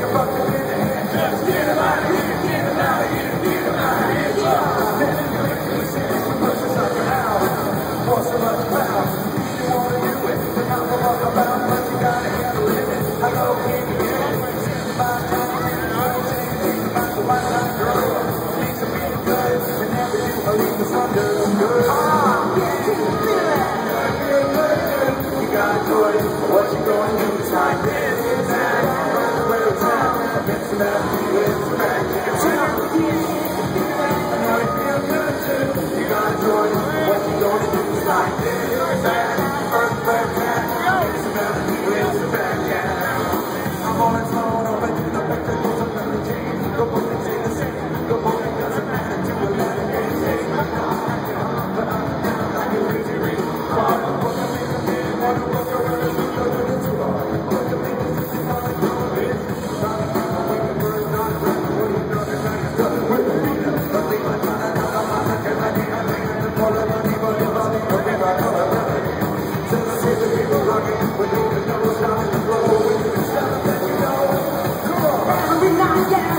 What you gonna do is like this, that, where it's at, it's about it's back, it's out. I know it feels good too, you gotta join. What you gonna do is like this, that, where it's at, it's about it's back, yeah. I'm on its own, I'm making the picture, goes up and the change. Go both and say the same, go both and doesn't matter to a man and they say, but I'm like a crazy reason. We're not yet.